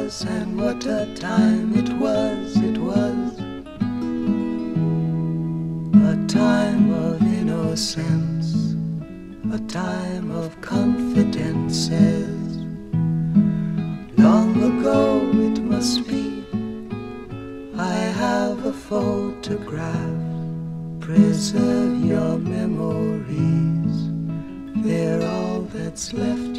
was, and what a time it was, it was a time of innocence, a time of confidences. Long ago it must be, I have a photograph. Preserve your memories, they're all that's left